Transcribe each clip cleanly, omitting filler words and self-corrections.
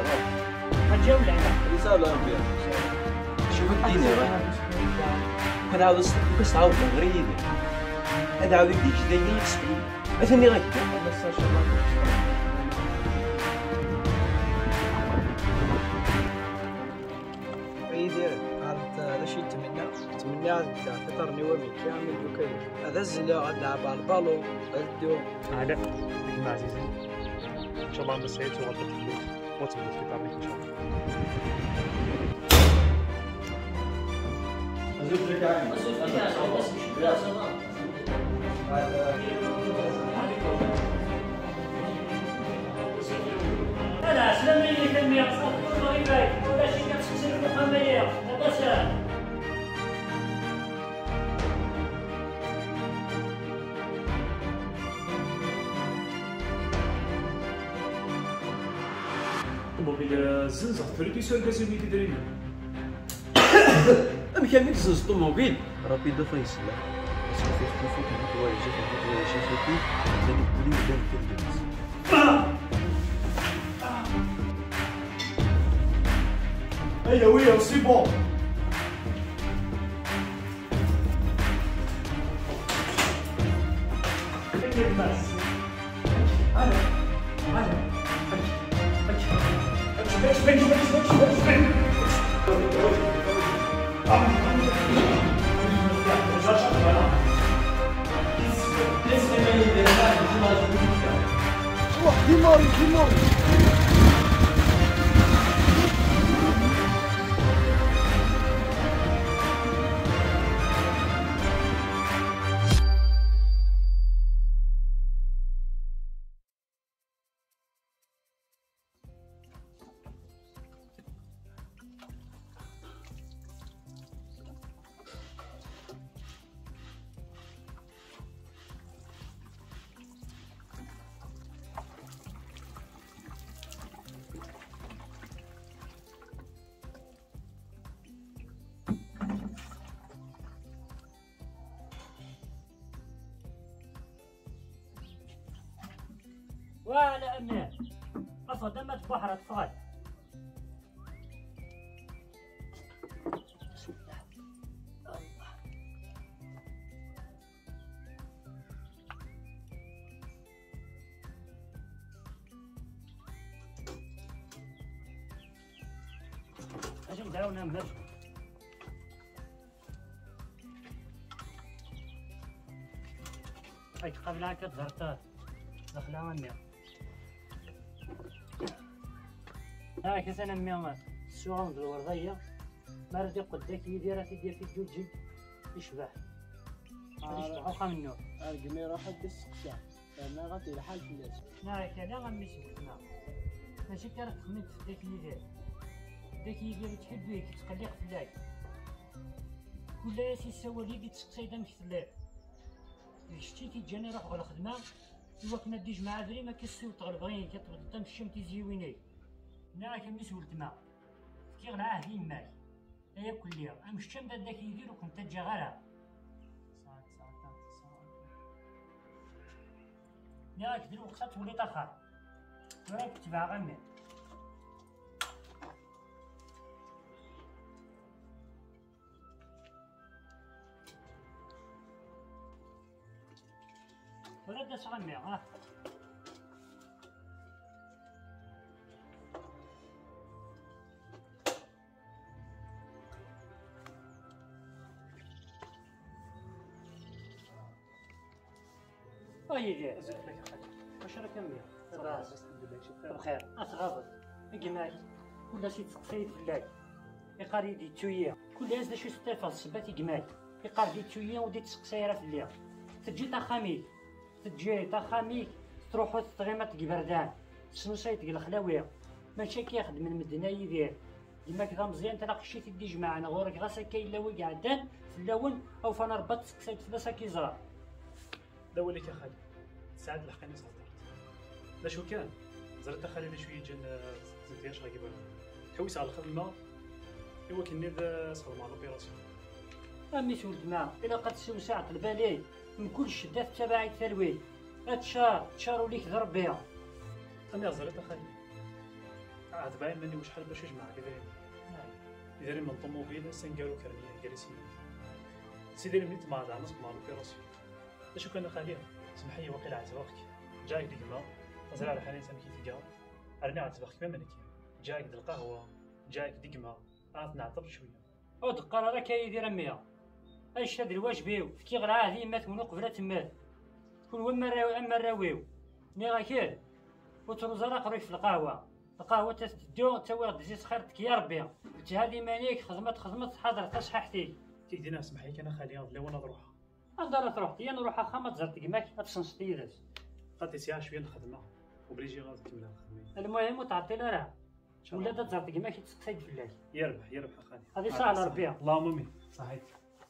غتجاوب العباد رسالة ربي شوف الدنيا هذا عاود باش تعاود غير يدير هذا عاود يديك دايما يكسبني اثني غير يدير عرفت هذا شي نتمنى فطرني ومن كامل وكيف هذا الزلا غنلعب على البالون غندو على بكم عزيزي ان شاء الله عند السعيد وغادي تفوت وتبدا في طابليك ان شاء الله زوج لك عين لا سلامي اللي كان يقصد كل غيبات ولا شي كتسكسر المخمية هذا سهل طوموبيل زنزة فريتي سؤال كاسيبيتي درينا أم كامل زوج طوموبيل رابيدو فيصل بس في خطوفو كان تواجه فيكي ثاني بولي ودان كيرجيس ايا ويا سي بون ولا أمان أفضل ما تبحر أطفال أجي ندعو نعمل هاي قبل هكا تزرطات دخلها ونيا هاك سنة ميامات السوغن د الوردية مرضي قداك يدير تيدير في الجوج يشبع يشبع منو القمي راح السقسا ما غادي الحال في الناس هاك لا غنمشي ماشي كانت تخمم في داك يدير داك يدير تحب بيه كتقلق في اللاي كل شي سوا لي تسقسي دا مكتلاه شتي كيجاني نروح على الخدمة إوا كنا ديج مع دري ما كيسيو تغلبغين كتبدا قدام الشمس زيويني لا كان مش ولد ما كي غنعاه يماك هي كليا ام الشم داك يدير وكنت تجي غيرها ياك دير وقتها تولي تاخر وراك تبع غمي ولا داس غمي ها طيب واش راك كامل بخير اتغابط اجماعي كل شي تقصيد في الليل يقاري دي تويه كل هذا شي ستيفاس سبات اجماعي يقار دي تويه ودي تسقسيره في الليل تجي تا خميس تجي تا خميس تروحوا تغيمات كبردان شنو سايت الخلاويه ماشي كيخدم المدنا يدير ديما كذا مزيان تلاقي شي تدي جماعنا غورك غاسا كاين لاوي قعدان في اللون او فانا ربط تسقسيت فلاسا كيزرع داول لك يا خالد سعد لحقني صدرت لا شو كان زرت خالد شويه جن زيتياش غيبان حوس على الخدمه ايوا كني ذا صغر مع لوبيراسيون امي ولد ما الا قد سيو ساعه البالي من كل الشدات تبعي التلوين هاد شهر تشارو ليك ضرب بها امي زرت خالد عاد باين مني وشحال باش يجمع كذا يدير من الطوموبيل سنقالو كرنيه جالسين سيدي ميت ما دعنا مالو بيروسيون شو كان خاليها سمحي وقيل عتباخك جايك ديما نزرع على حالين سمكي تيقا ارني عتباخك ما منك جايك د القهوه جايك ديما عاد نعطر شويه او دقار راه كيدير اميا اش هاد الواجبيو كي غرا هذه ما تكونوا قبله تمال كون اما راويو مي راه كير وتروز راه قريت في القهوه تدو تا واحد زيت خيرتك يا ربي قلت هذه مانيك خدمت حضرت شححتي كيدي ناس سمحي انا خالي لا وانا نروح انا تروح هي نروح اخا ما تزرت كماك تشنشتي داز قالت ساعه شويه الخدمه وبليجي غادي نكمل الخدمه المهم تعطينا راه ولا تزرت كماك تسقسيد فلاك يربح اخالي هذه سهله ربي اللهم امين صحيح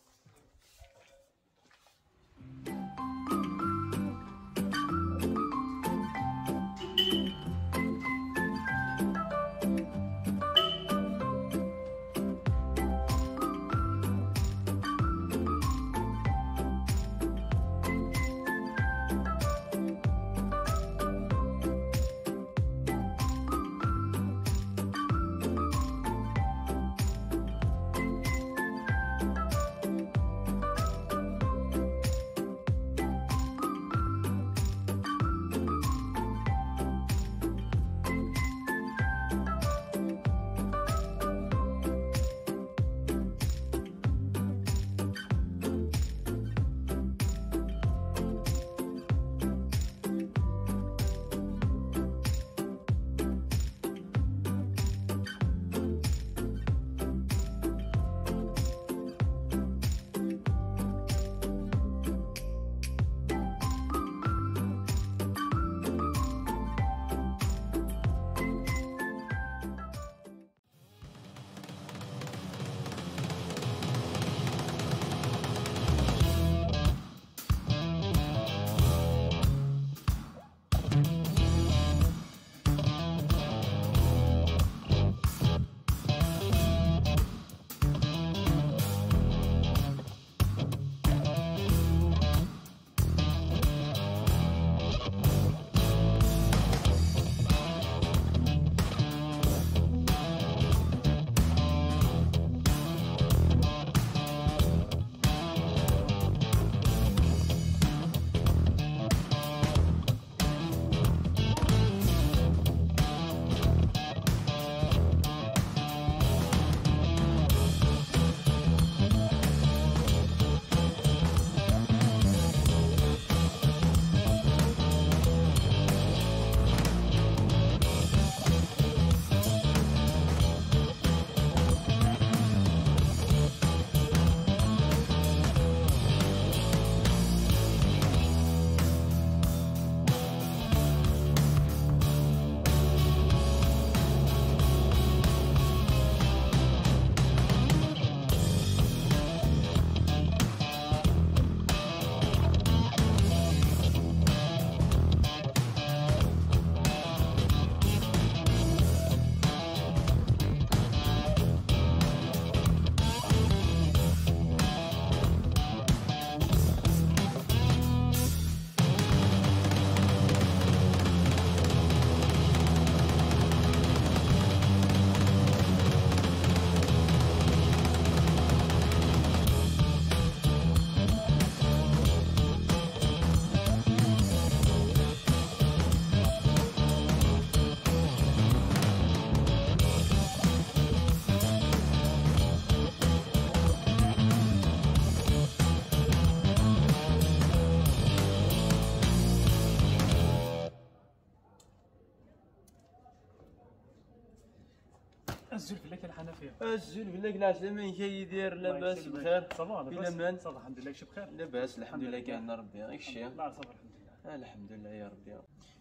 الزول فيك الحنفيه الزول بالله لا سلامين كي يدير لاباس بخير صافا إلا من صافا الحمد لله بخير لاباس الحمد لله كاع ربي غير الشيء لا صافا الحمد لله الحمد لله يا ربي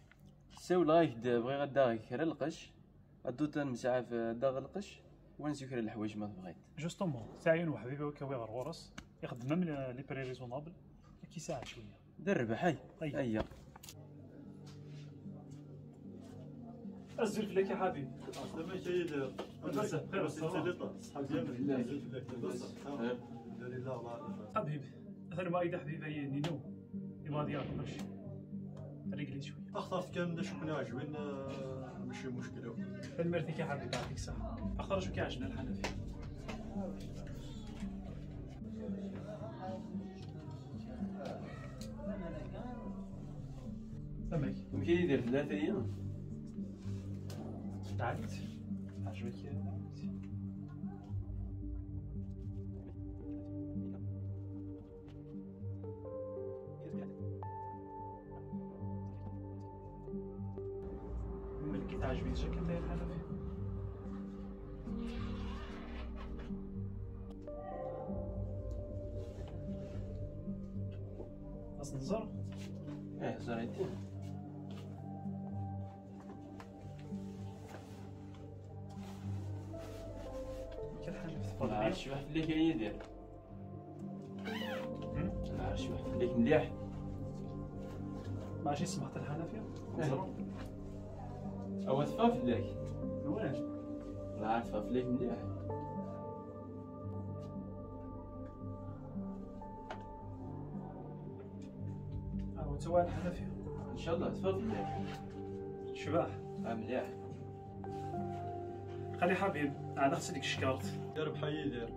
ساول غايك بغي غدا كرا القش غدو تنمسع في داغ القش ونسكر الحوايج ما بغيت جوستومون ساعين وحبيبي وكاوي غير ورس يخدم من لي بري ريزونابل كيساعد شويه درب هاي هيا الزول فيك يا حبيبي لما كيدير بس بخير صحاب ديالنا لاباس الحمد لله حبيبي انا ما ايدا حبيبي نينو يبغى ديال باش رجلي شويه اخترت كان شكون عجبين ماشي مشكله. المرتي كي حابب يعطيك الصحة. أخرج شو كيعجبنا الحنفي. فهمك. يمكن يدير 3 أيام. تعبت. عجبك من كي تعجبني شكل داير الحنفي. خاص نزر. زريتين. ما عرفتش واحد اللي كاين يدير. ما عرفتش واحد اللي مليح. ماشي سمحت الحنفي. هو تفاف لك. وين؟ لا عارف تفاف لك مليح. هو توا الحنفي. ان شاء الله تفاف لك. شباح. مليح. خلي حبيب انا خصني ديك الشكارت. دير بحال يدير.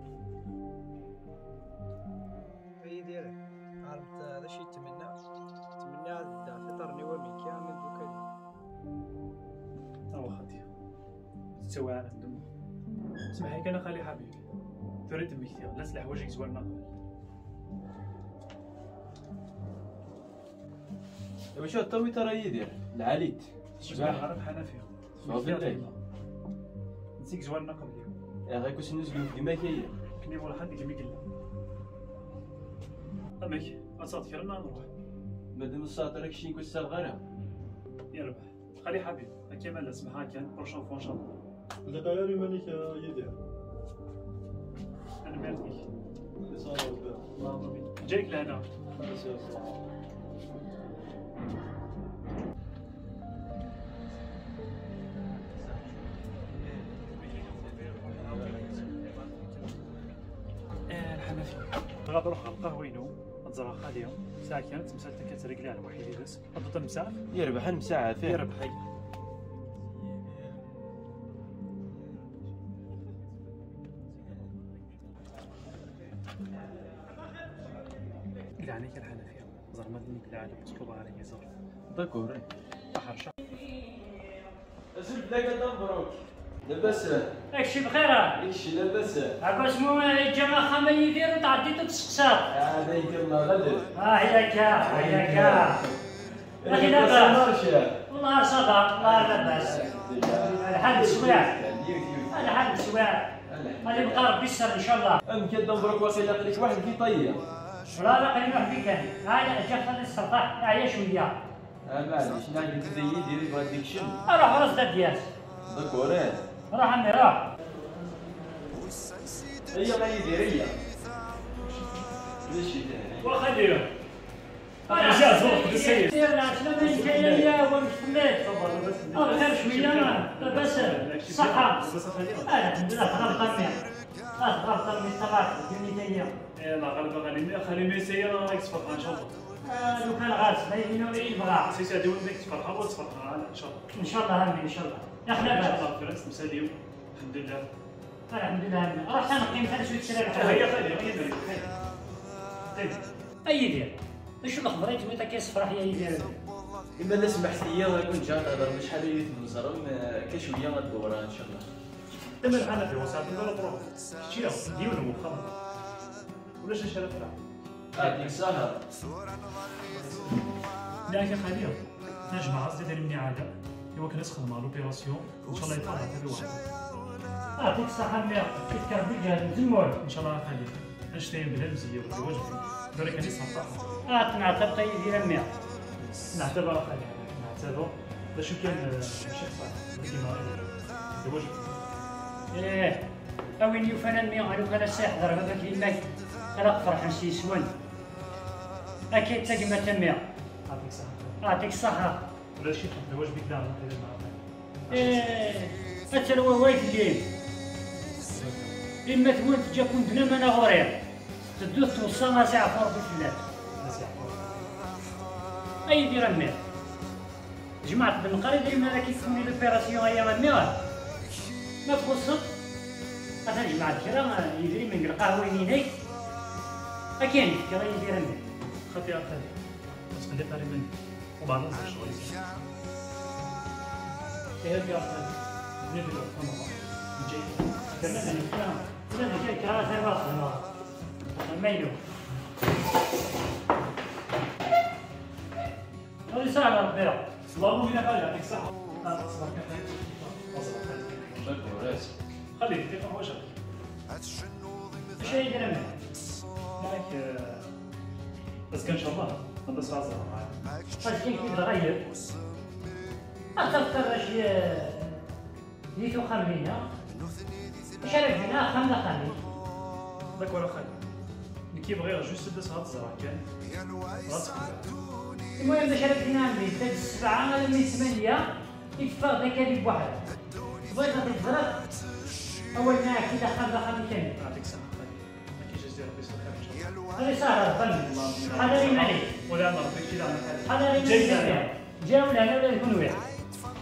يدير عرفت هذا الشيء نتمنى فطرني ومي كامل دوكا. هو خدي تسوي على الدم. اسمح لي انا خلي حبيبي تريد دمي كثير لا تسلح وجهك زوالنا قبل. واش الطوي ترى يدير العاليت شباح عارف حنفي تفاف لك. نسيك زوالنا قبل اليوم. يا غير كنت نزلو في ديما كاين. كني ولا حد كيما قلنا. امك اصات كرنا نروح. مادام الساعه راك شي كنت صغيره. يربح خلي حبيب كيما لا سمحها كان بروشون فوا ان شاء الله. دقايق مانيك يدير. انا مالك اللي صار اللهم امين. جايك لهنا. الحنفي غادي نروح على القهوينو نتزرع خاليهم ساعة كانت مسالتك كترقلي على الوحيد يدس غادي المساعف يربح المساعة فيه. يربح هي عليك الحنفي زرمت منك العالم تكوب عليك زر داكور. حرشة اسلك لك مبروك. لاباس؟ داكشي بخير. داكشي لاباس. عباس مو الجماعة خما يديرو تعديتو تسقساط. هذا يكمل غدر. هياك هياك. أخي لاباس. والله صدق والله لاباس. الحال سواع. الحال سواع. غادي يبقى ربي يسر إن شاء الله. ام كدا مبروك واقيلا لك واحد في طيه. لا خليني واحد كان. هاي جا خلي السطح عيا شوية. معليش نعقل كدا يدير يبغى ديك الشم. روح راس دياس. داكور. روح عمي روح. هي ما يدير هي. ليش يدير؟ وخليه رجال زوق بالسيد دير لا شنو من كاينه ومش فميت. غير شويه لاباس صحة. الحمد لله تغلط مية. تغلط مية طلعت كلمتين. يلا غالبا خلي ميسي راك تفرح ان شاء الله. لو كان غاز ما يبغى. سيسي هادي ولدك تفرح وتفرح ان شاء الله. ان شاء الله همي ان شاء الله. يا اخي ان شاء لاباس. الله فرنسا مساليو الحمد لله. الحمد لله همي. روح تنقيم حتى شويه تشري هيا الحاجه. خلي اي يدير. شو الاخبار انت متى كيصفرح يا يدير؟ إما لا سمحت لي ولا كنت جا نهضر شحال هي تنصرم كشويه غدورها ان شاء الله. تم الحنفي وساعة الدولة بروح شتيها ديون مؤخرا ولا شي شرف لا ديك السهر. لكن خليها نجمع زيد مني عادة إوا كنسخن مع لوبيراسيون إن شاء الله يطلع حتى بواحد. يعطيك الصحة مية. كتكرر بجهد نزمور. إن شاء الله خليها نشتين بلا مزية ولا وجهي ذلك كان يصحى تنعتبر يدير مية. نعتبر خليها نعتبر باش كان الشيخ صالح كيما الوجه. ايه اوين يوفانا المية لو كان السيحضر هذاك اللي ماك خلق فرح نسيسون. اكيد تقمة المية. يعطيك الصحة. يعطيك الصحة. ولا شي الوجه بكلام نقدر معاه. ايه حتى لو وايد الليل. إما تقول تجاكم بلا ما نغورير. تدوث توصل ناس يعفور بالفلات. ناس يعرفوا. أي دير المية. جماعة بن القري دايما راه كيسمي لوبيراسيون ايام الميغال ما تخصك مثلا جماعة الكرا يجري من القهوة يمينيك أكاين كرا يدير منه خطي أخي بس خلي قريب مني وبعد ننزل شغل يصير ايه يا أخي نبي لو كنا بعض جاي كنا نتكلم كنا كرا سير واصل مايلو هذه سهلة ربيع والله من قال يعطيك صحة خليك تفهم وجهك ايش يدير منه معك بس كان ان شاء الله هندسة أصغر معاك بس كيف يتغير أكثر شيء ديتو خمينة شارك هنا خمسة خميس داك ورا خالي اللي كيبغي غير جوست تدس هاد الزرع كان راسك المهم باش شارك هنا من تاج السبعة من 8 يتفاق ذاك اللي بواحد بغيت تتضرب أول ما كذا خمسة خميس يعطيك صحة خالي ما كيجيش دير ربي يسلمك ان شاء الله هذه سهلة فن حضري معي ولا عندنا ربي كذا عندنا حضري جاي معي جاو لهنا ولا يكون واحد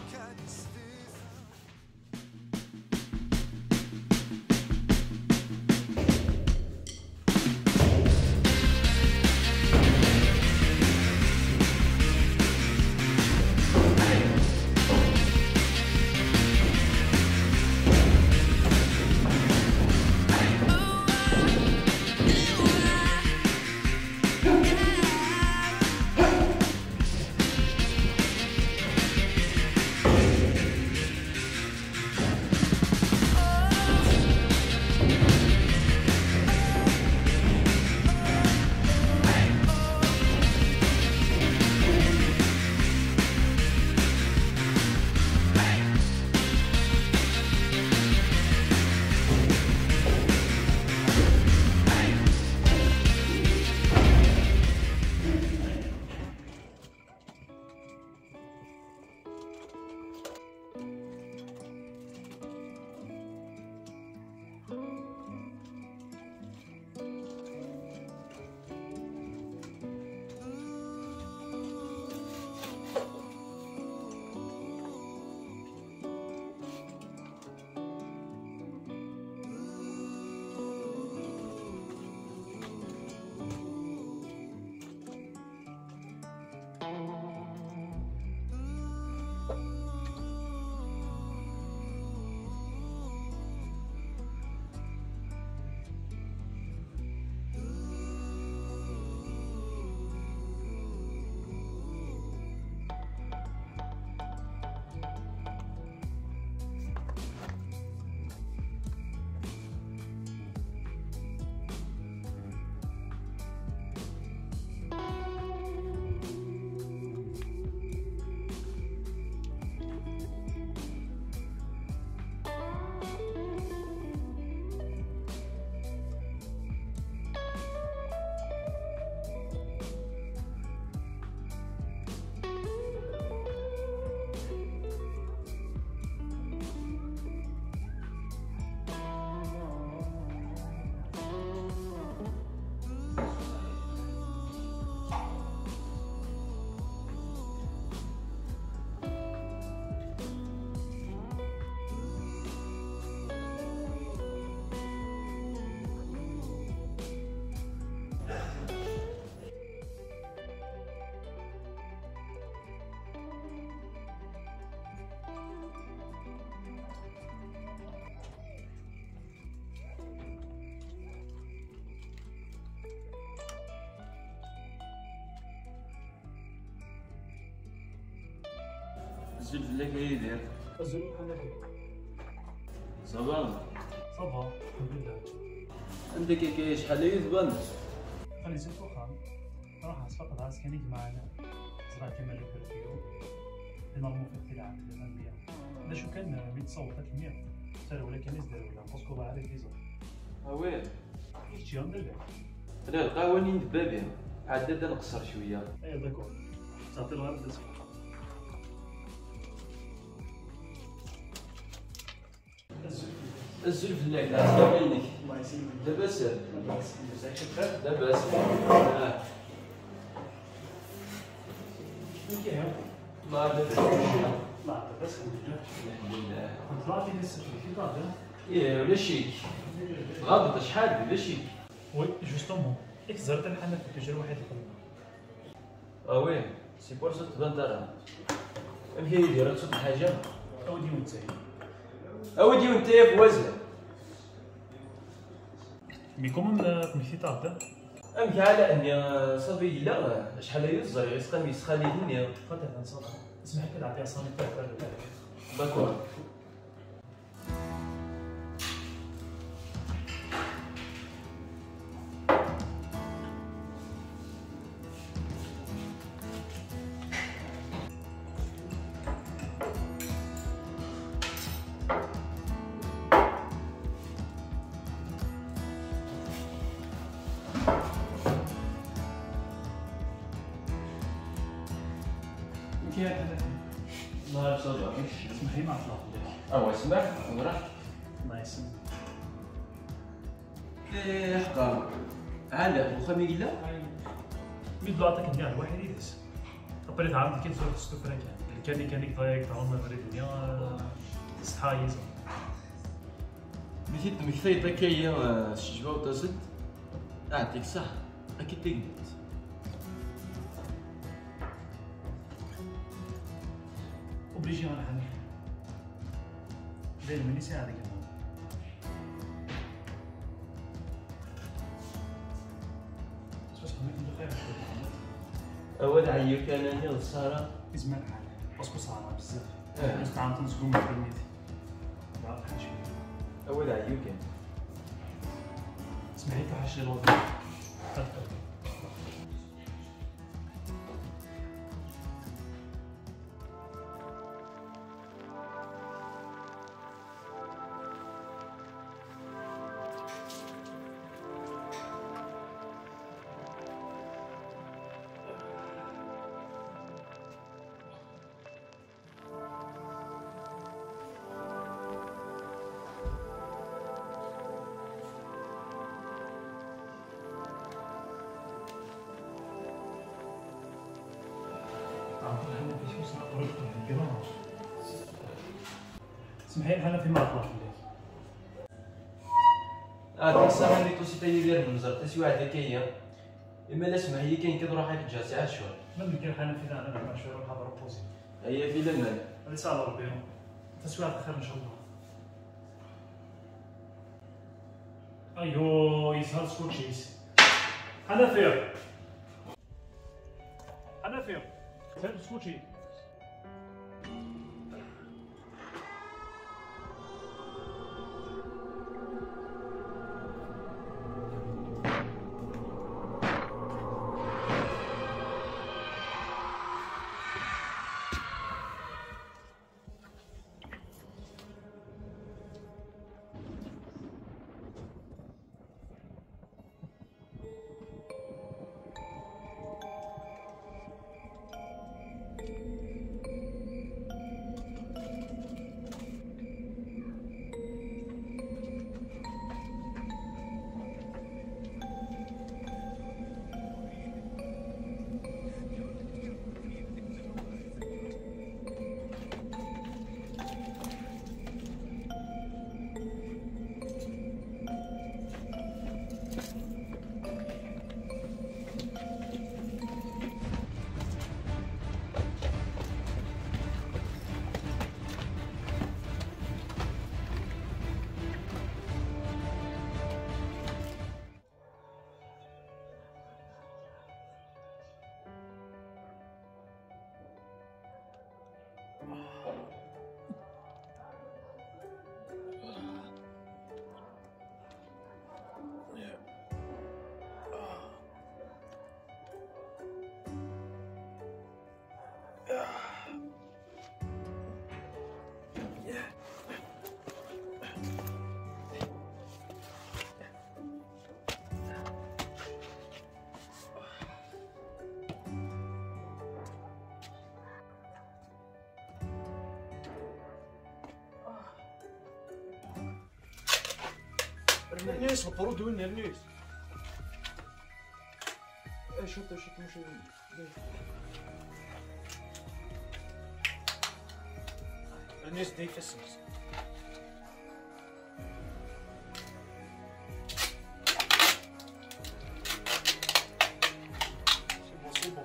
الزلف لك يدير الزول حنفي صباح صباح الحمد لله عندك كي شحال يتبان خلي زيت وخام راح اسفق راس كان معنا زرع كما اللي فيو لنرمو في الخداع الأنبياء هذا شو كان ميتصور 300 سار ولا كان يزدر ولا باسكو بقى عليه فيزا وين يجي يوم دربي انا القهوه اللي ندبا بها عاد نقصر شويه اي داكور تعطي له غير الدسم الزلف لك لا عينك الله يسلمك دابا سير شفت دابا سير كيف الله يبارك لا بس الحمد لله. طلعتي لسه في طاقه. ايه ولا شيك غابط شحال ولا شيك. وي جوستومون ياك زرت الحنة في كجر واحد الخدمه. وي سي بور سو تبان دارها. امشي يدير راك تصد حاجه. اودي وانت اودي وانت في وزنه. مي كومون في طاقه. امشي على اني صبي لا شحال يزر يسقم يسخالي الدنيا. فاتح نصاب اسمح لي نعطيها صامت تاع داكور. الله يصبرك. اسمحي ما اطلع او اسمع وراح. الله يسلمك. ايه حقا عندك وخمي لا. مي بلاطك كاع الواحد يدس. قبل تعرض كي تزور تستو فرانك اللي كان ضايق تعاون مريض الدنيا استحايز. مشيت مكثيت هكايا الشجبه وتصد اعطيك صح اكيد تقدر. اوبليجي انا حنا زين مني ساعه هذيك شوف خميت انت خير اول عيوك انا نيل السهره اسمع حالي باسكو صعبه بزاف اه. نستعمل تنسقوا من كلمتي لا حاجه اول عيوك اسمح لي تحشي الوضع اسمحي لي انا في معطلة هذيك الساعه اللي توصي تيدير بالمزرعه تسوي واحد هكايا اما لا اسمح هي كاين كي تروح هاك تجا ساعه شهور. من كان حنا في انا نعمل شويه نروح نحضر بوزي هي في لمن هذه ساعه ربي تسويات خير ان شاء الله. ايوه يسهر سكوتشيس انا فير سهر سكوتشي الناس بطرود وين الناس شوف مش الناس دي يفسس. سيبو.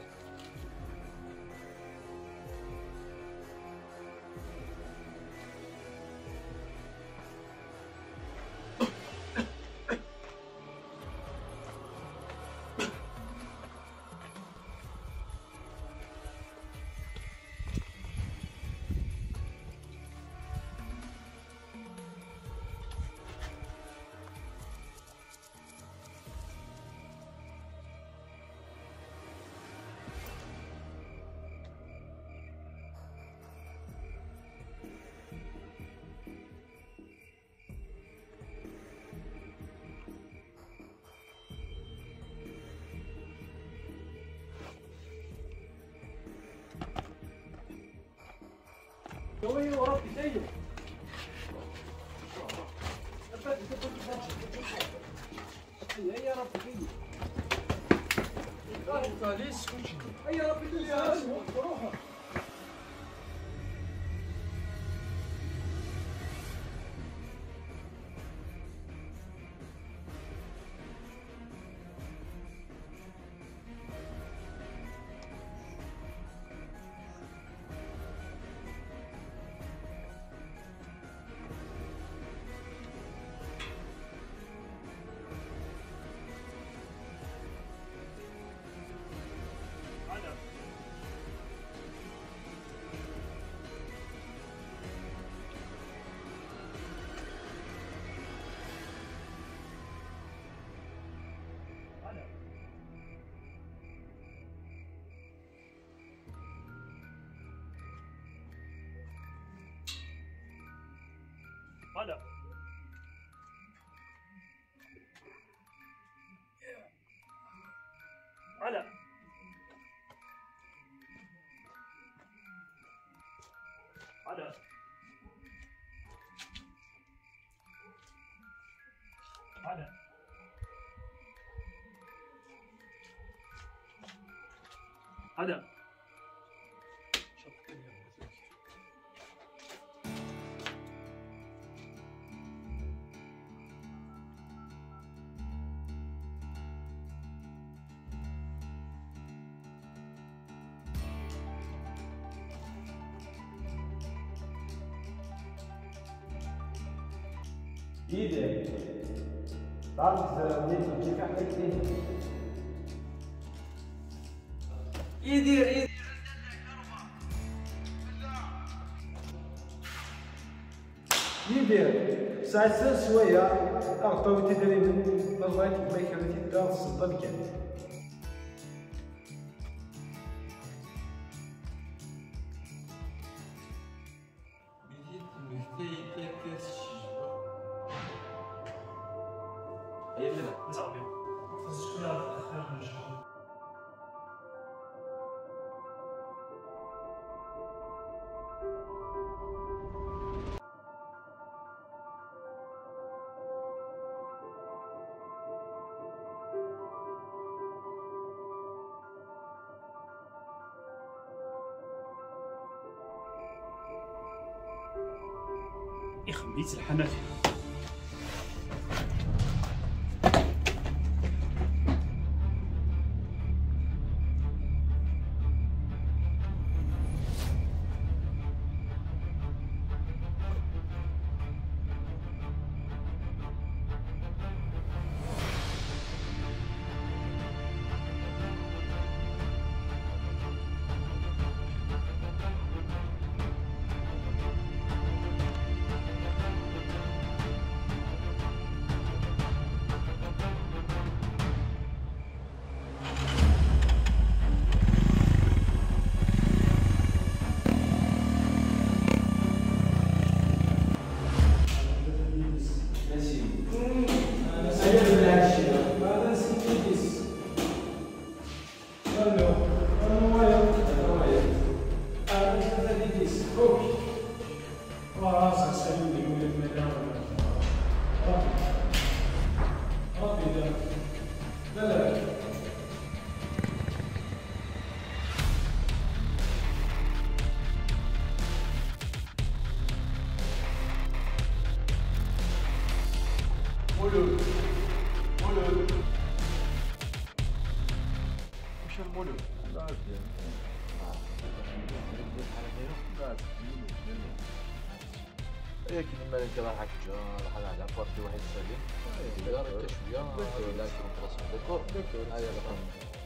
وي وربي سيد. يا ربي سيد. يا ربي سيد. هلا هلا هلا هلا هلا إيدي تعرف الزلمة كيف عملت يدير يدير ساعة شوية أعطوا تدري من الله ما يكرهني الدار الصدق كان يخبيت الحنفي. مولود مولود وش المولود؟ لكن الملك راح حكى راح على بارتي واحد سليم دار التشويه هذه لا تكون ديكور هذا رقم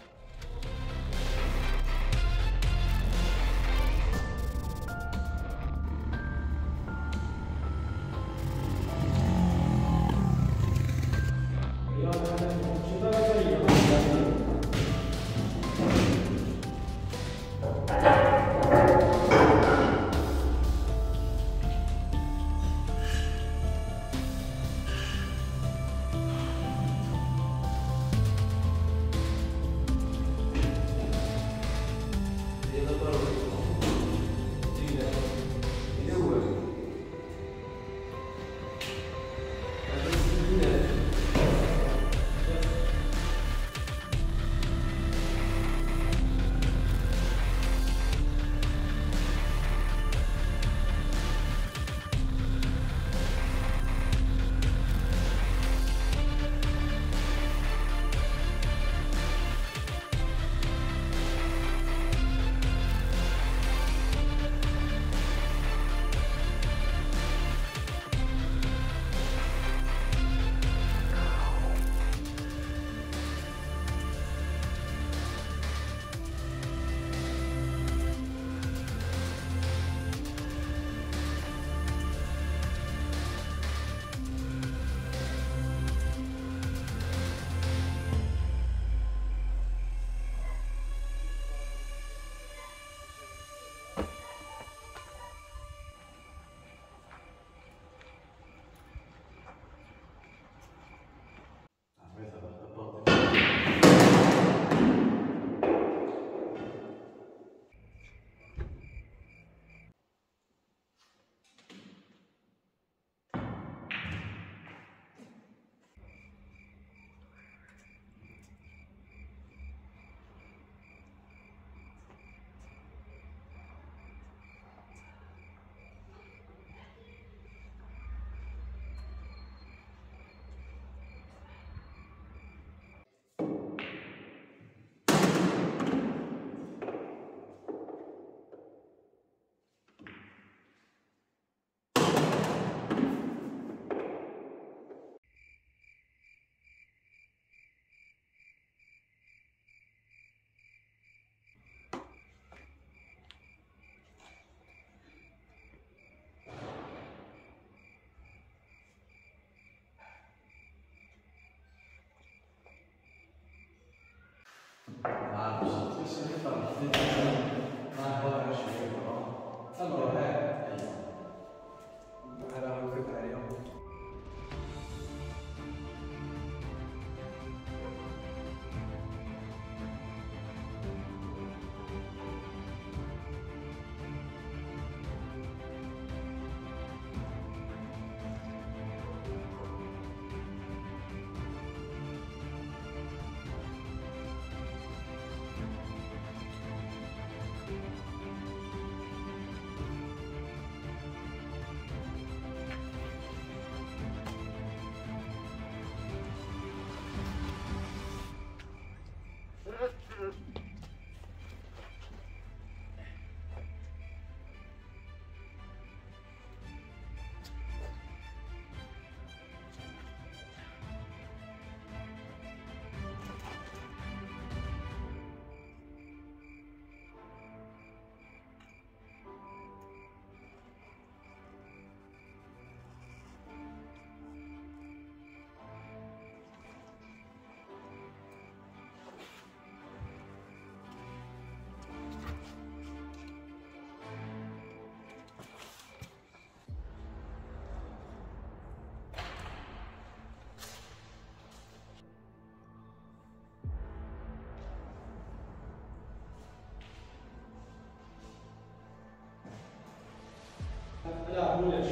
العبوا ليش؟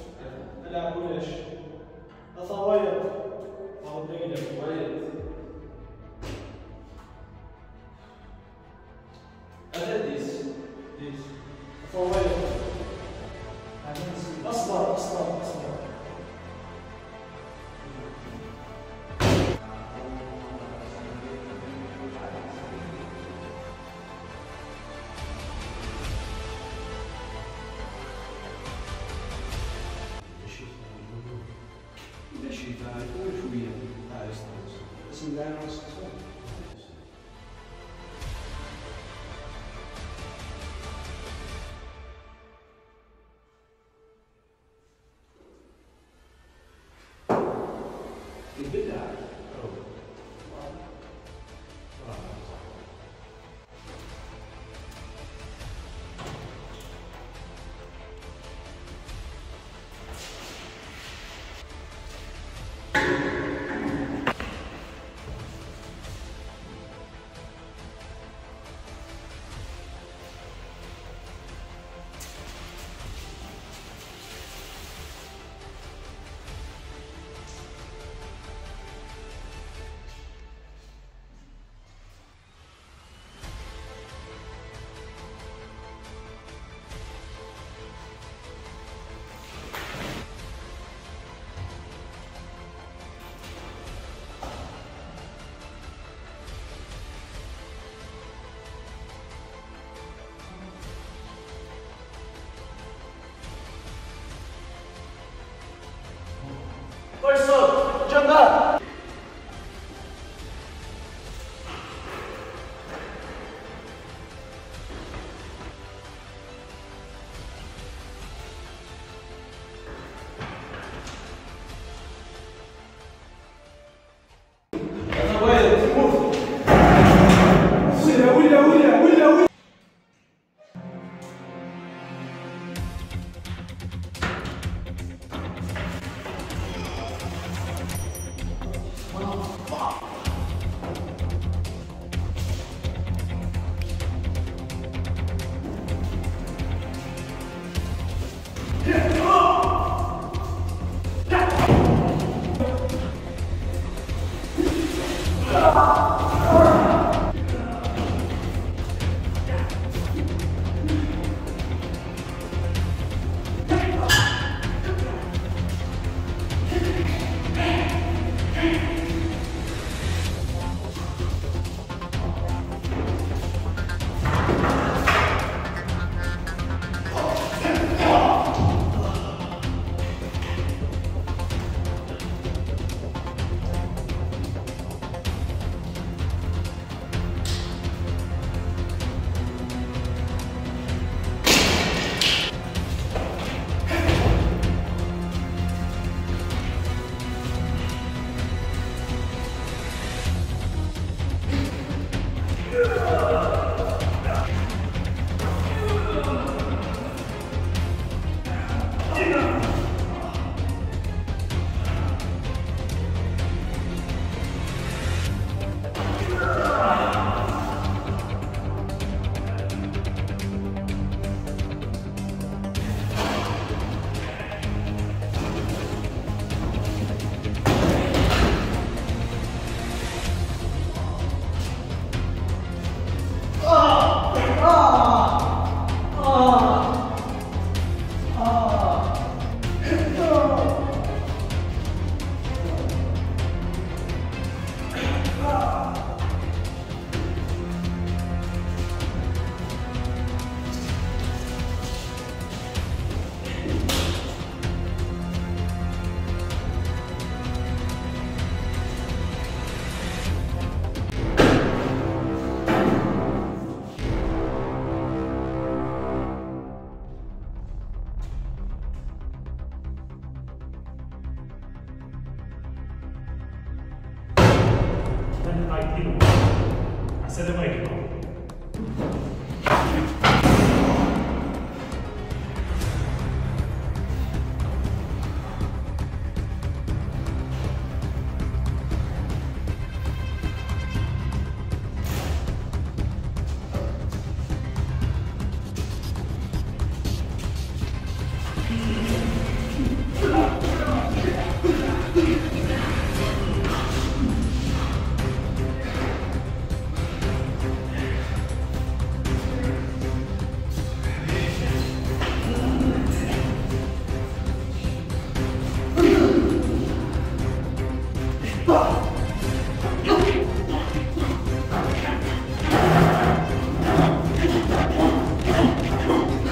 العبوا ليش؟ أصويت أعطيني كويس هذا ديس أصويت أصبر كل شويه بسم الله الرحمن الرحيم. فيصل جمال السلام عليكم.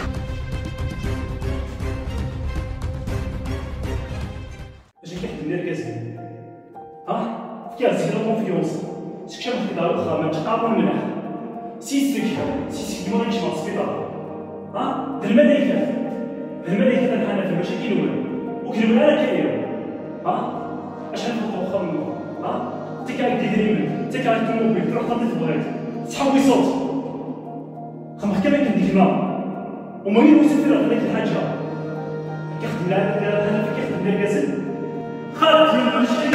باش نكحل النركز كازين ها كازين لا كونفيونس سكشم في دار الخا ما تقابل منها سيسك ما غاديش مع السبيطار ها الملائكه الحنا في المشاكل وكلمه انا كاين ها اش غنفوتو واخا منو ها تكاك ديريمن تكاك الموبيل تروح تنظف بغيت تحوي صوت خمخ كما كنديك الماء وما يوسف في هذيك الحاجه كيخدم هذا كيخدم لي كازل خالد من المشكل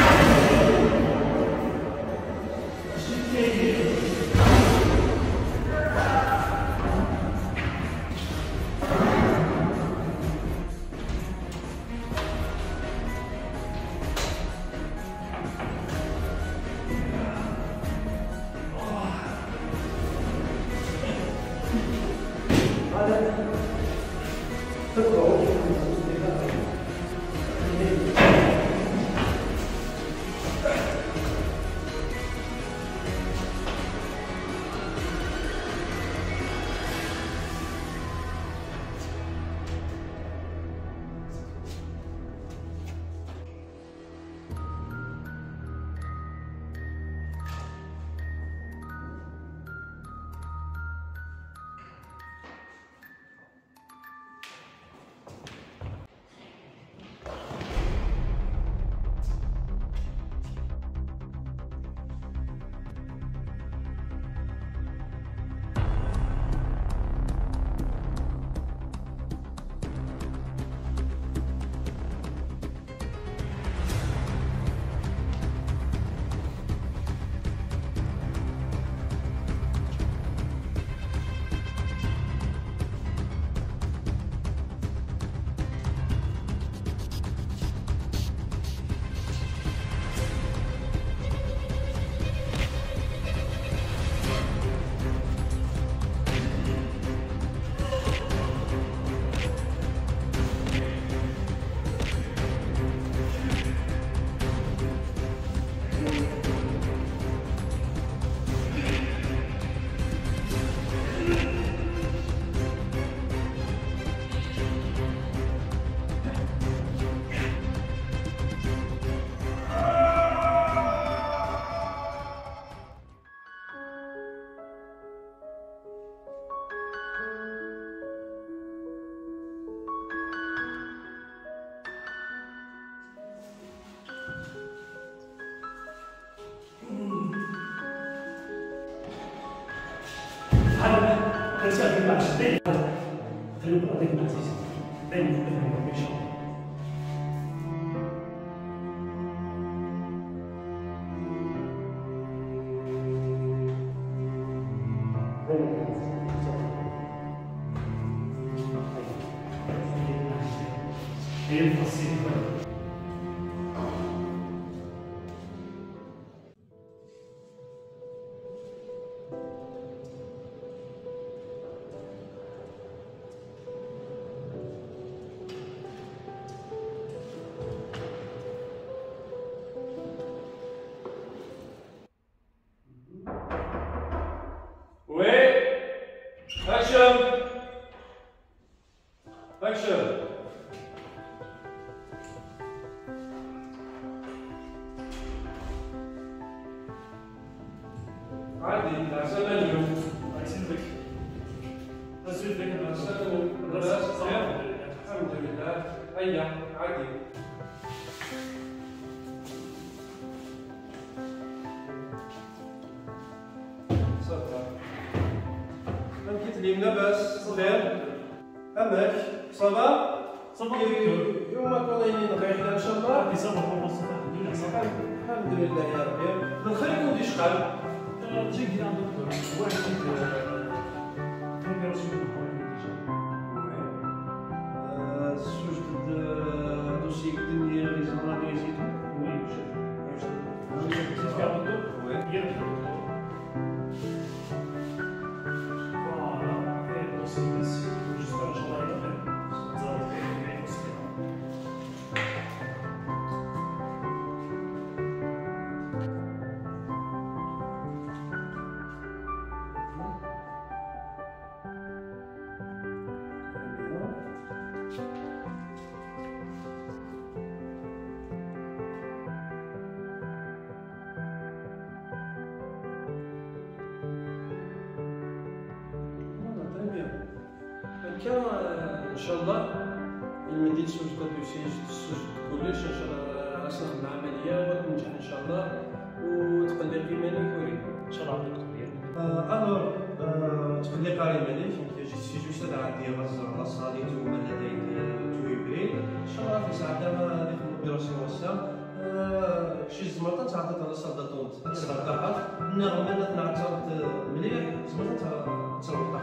كان ان شاء الله المدينة تسوج كلش ان شاء الله راس نخدم عمليه وتنجح ان شاء الله وتقلق ايمانك وريد ان شاء الله عندك دكتور. الور تقلق ايمانك جيت في جوج ساعات ديال الصالي ولا لديك تويبري ان شاء الله في ساعه ما ديك الاوبيراسيون وسا شي زمرطه تعطيت على صدى طونت تصدقها النغمه تنعطات مليح زمرطه تصرف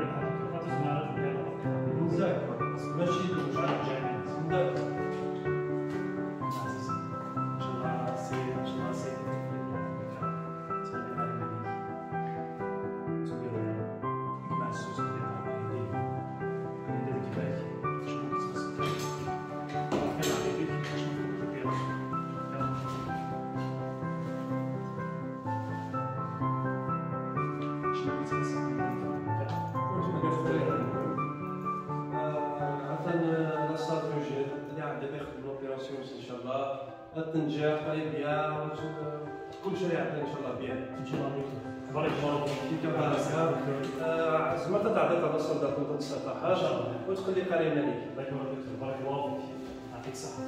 مزيان ماشي ان شاء الله التنجاح طيبيا كل شيء يعطي ان شاء الله بيان ان شاء الله بارك الله فيك. زعما تعطيك على الصدق وتتصلحها ان شاء الله وتخلي قريبه ليك. بارك الله فيك، يعطيك الصحه.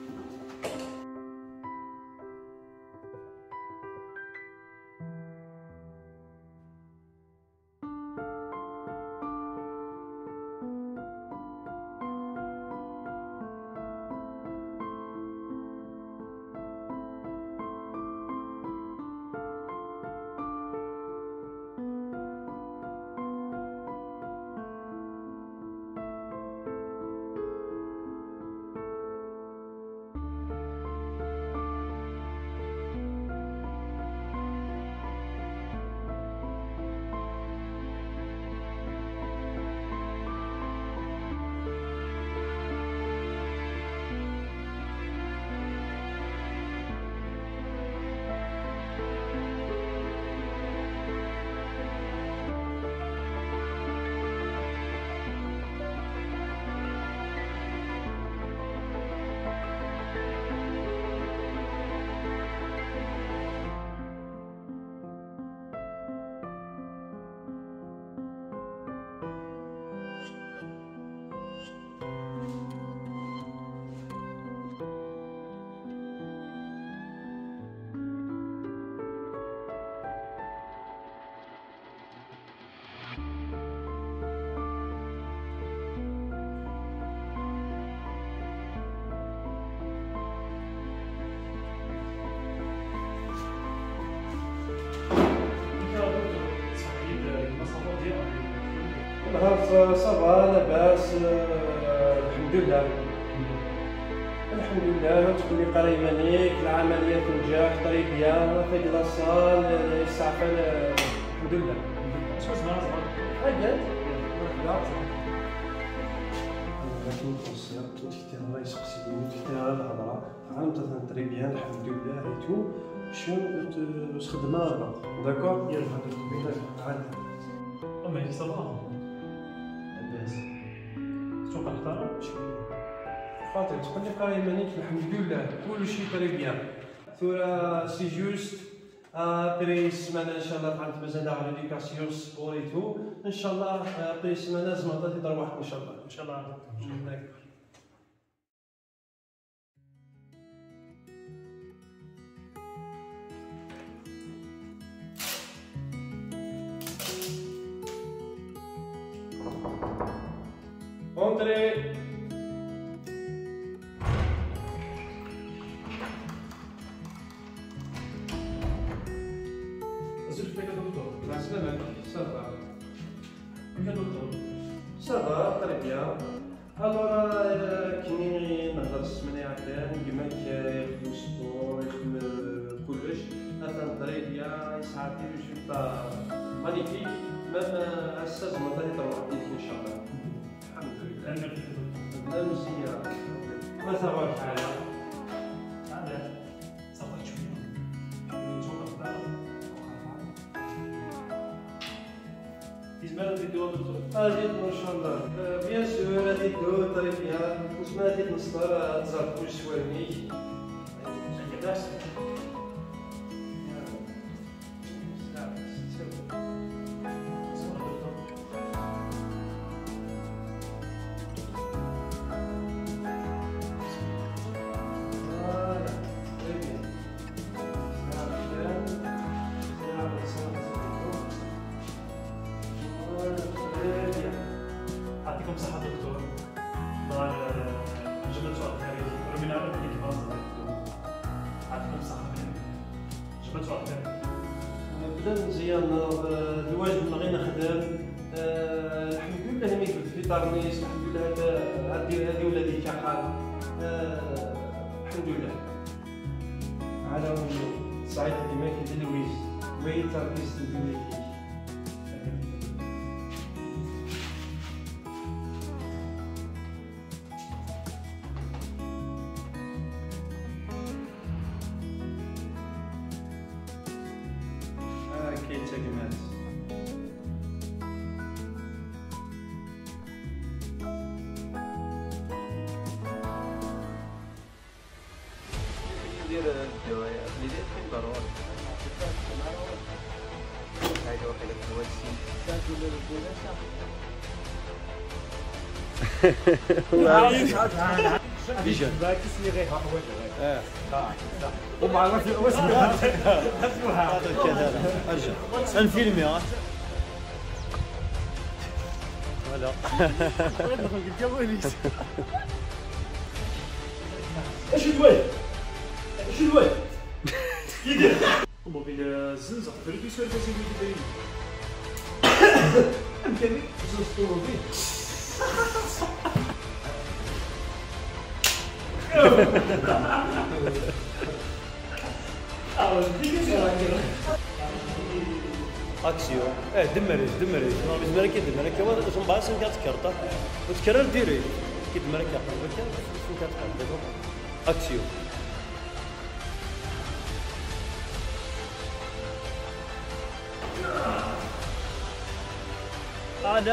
نهار صافا لاباس الحمد لله الحمد لله تقولي قريمانيك العملية تنجح طريقيا في لاصال يستعفى الحمد لله. شو اسمها حاجات لكن القصير تحتي الله يسقسيني تحتي الهضره عام تنطري بيان الحمد لله ايتو شنو تخدمها داكور يلا هذا اما هي صراحه لاباس شو قلتها خاطر تقول لي قريبانيك الحمد لله كل شيء طري بيان ثورة سي جوست ابري سمانه ان شاء الله تعرف مازال على ليديكاسيون سبور اي تو ان شاء الله ابري سمانه زمرطه تروح ان شاء الله ان شاء الله. Entrez. زرت فيك دكتور. مع السلامة. صافا. كيف دكتور؟ صافا très bien. Alors كيني نهضر السمانة عدان كيما يخدم السبور يخدم كلش مثلا طريقيا يساعدني باش يبقى مانيفيك مام هسه زمرطة اللي تروح ديك ان شاء الله. الحمد لله. لا مزيان. ما تبارك الله. هذا صفحة شوية. نشوف أخبار. إجمالا الدواء دكتور. هذه ان شاء الله. بيان سور هذه الدواء طريقيا وسما هذه المسطرة تزرق كل سوالني. شكون تعرف؟ بدا مزيان الواجب اللي غادي نخدم الحمد لله ما يقول في طارنيس الحمد لله هذا دير هذه ولا ديك قال الحمد لله على سعيد ديما كيدير لويز وهي تركيز ندير لك كيتاكمات ندير الدوايا اللي داير فين ضروري هاي واحد الدواء السين شاف ولا الدواء فيجن باك اسمي غير ومع اسمها كذا ارجع الفيلم يا ولا اش الواد اش الواد يدير طوموبيل الزنزه فريد يسوي كاسين باين امكاني زوج طوموبيل اكسيو دمري بالنسبه كي دمري كي واش باس كتكرطه وتكرر ديري كي دمري كتكرطه اكسيو لا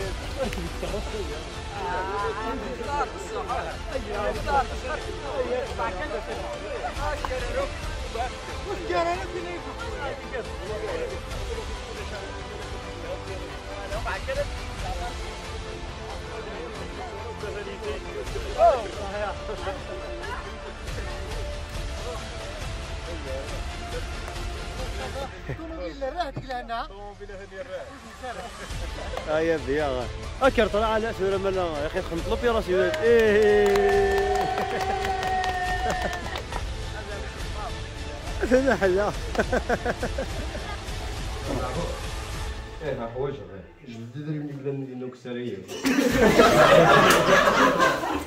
يا بيا اكر طلع على سوره ملا يا اخي خمط لو في راسي هذا حلا حوايج جديد اللي بدا ندير نوك سريه